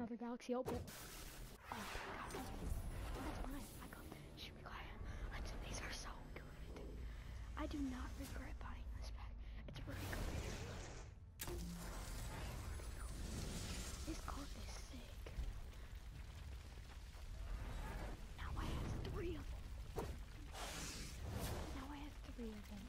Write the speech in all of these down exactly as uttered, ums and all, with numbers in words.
another Galaxy Opal. Oh my god. That's fine. I got this. Should be quiet. These are so good. I do not regret buying this pack. It's really good. This card is sick. Now I have three of them. Now I have three of them.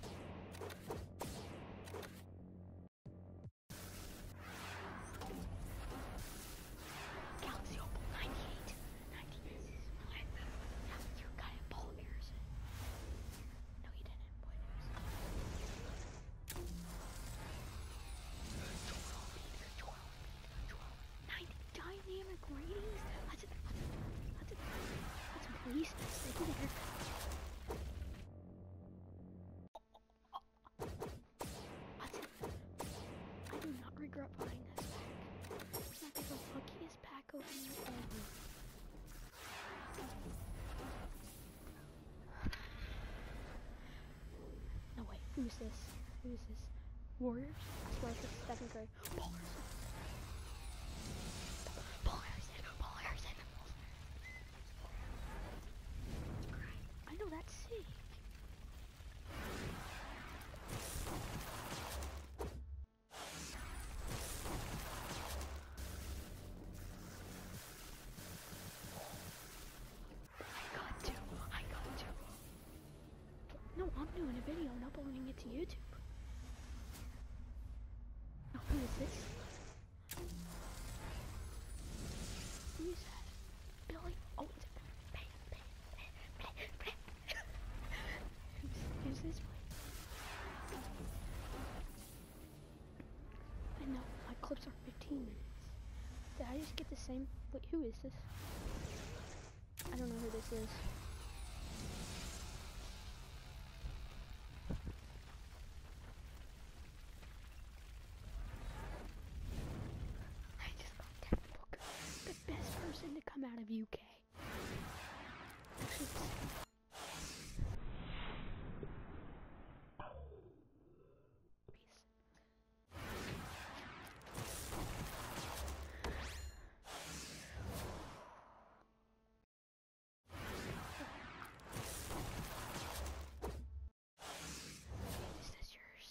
Galaxy Opal ninety-eight. ninety-eight. Yeah, you got it, Paul Harrison. No, you didn't. Boy, ninety dynamic ratings? Hudson, Hudson, Hudson, Hudson, please stay there. Hudson, I do not regret buying this pack. This might be the luckiest pack opening ever. No, wait, who's this? Who's this? Warriors? I swear this is seventh grade. Paul Harrison. Paul Harrison. Paul Harrison. I know, that's sick. I got to. I got to. No, I'm doing a video and uploading it to YouTube. Oh, who is this? Who is that? Billy? Oh, it's Bang, Bang, Bang, Bang, Bang. Who's, who's this one? I know, my clips are fifteen minutes. Did I just get the same? Wait, who is this? I don't know who this is. I just got Devin Booker, the best person to come out of U K. Actually, peace. Is this yours?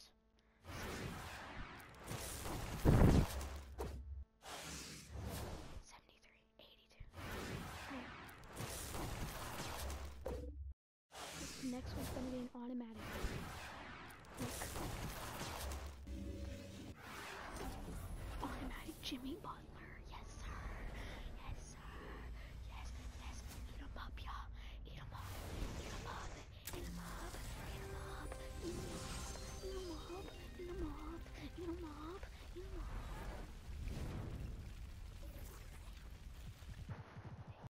seventy-three, eighty-two. Alright. The next one's gonna be an automatic. Look. Automatic Jimmy Butler.